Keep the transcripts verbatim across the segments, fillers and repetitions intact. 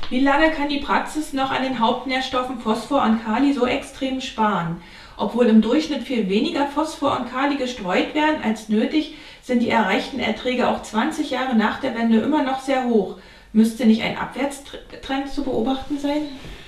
Wie lange kann die Praxis noch an den Hauptnährstoffen Phosphor und Kali so extrem sparen? Obwohl im Durchschnitt viel weniger Phosphor und Kali gestreut werden als nötig, sind die erreichten Erträge auch zwanzig Jahre nach der Wende immer noch sehr hoch. Müsste nicht ein Abwärtstrend zu beobachten sein?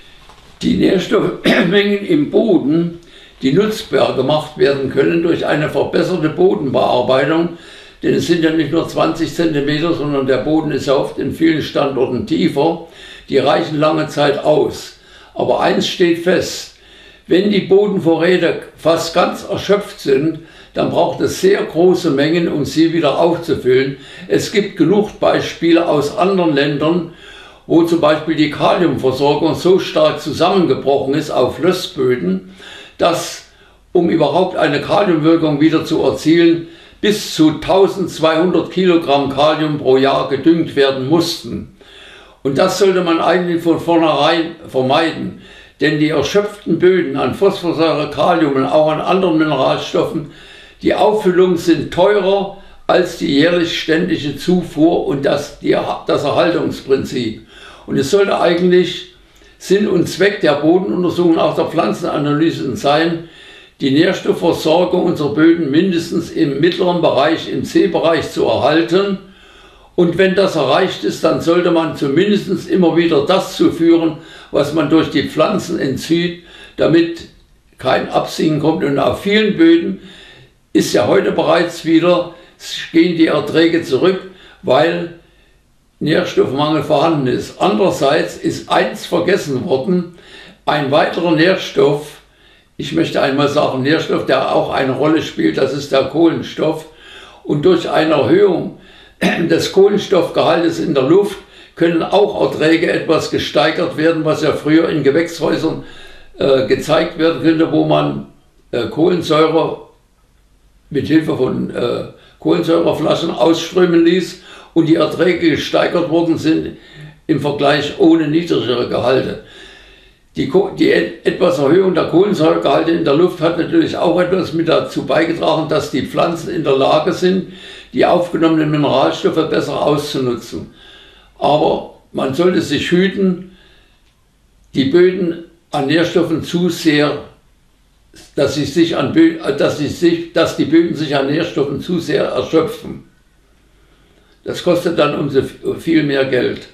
Die Nährstoffmengen im Boden, die nutzbar gemacht werden können durch eine verbesserte Bodenbearbeitung, denn es sind ja nicht nur zwanzig Zentimeter, sondern der Boden ist ja oft in vielen Standorten tiefer, die reichen lange Zeit aus. Aber eins steht fest: Wenn die Bodenvorräte fast ganz erschöpft sind, dann braucht es sehr große Mengen, um sie wieder aufzufüllen. Es gibt genug Beispiele aus anderen Ländern, wo zum Beispiel die Kaliumversorgung so stark zusammengebrochen ist auf Lössböden, dass, um überhaupt eine Kaliumwirkung wieder zu erzielen, bis zu eintausendzweihundert Kilogramm Kalium pro Jahr gedüngt werden mussten. Und das sollte man eigentlich von vornherein vermeiden, denn die erschöpften Böden an Phosphorsäure, Kalium und auch an anderen Mineralstoffen, die Auffüllung sind teurer als die jährlich ständige Zufuhr und das, die, das Erhaltungsprinzip. Und es sollte eigentlich Sinn und Zweck der Bodenuntersuchung, auch der Pflanzenanalysen sein, die Nährstoffversorgung unserer Böden mindestens im mittleren Bereich, im C-Bereich zu erhalten. Und wenn das erreicht ist, dann sollte man zumindest immer wieder das zuführen, was man durch die Pflanzen entzieht, damit kein Absinken kommt. Und auf vielen Böden ist ja heute bereits wieder, gehen die Erträge zurück, weil Nährstoffmangel vorhanden ist. Andererseits ist eins vergessen worden: ein weiterer Nährstoff, ich möchte einmal sagen Nährstoff, der auch eine Rolle spielt, das ist der Kohlenstoff. Und durch eine Erhöhung des Kohlenstoffgehaltes in der Luft können auch Erträge etwas gesteigert werden, was ja früher in Gewächshäusern äh, gezeigt werden könnte, wo man äh, Kohlensäure mit Hilfe von äh, Kohlensäureflaschen ausströmen ließ und die Erträge gesteigert worden sind im Vergleich ohne niedrigere Gehalte. Die, die etwas Erhöhung der Kohlensäuregehalte in der Luft hat natürlich auch etwas mit dazu beigetragen, dass die Pflanzen in der Lage sind, die aufgenommenen Mineralstoffe besser auszunutzen. Aber man sollte sich hüten, die Böden an Nährstoffen zu sehr, dass, sie sich an, dass, sie sich, dass die Böden sich an Nährstoffen zu sehr erschöpfen. Das kostet dann umso viel mehr Geld.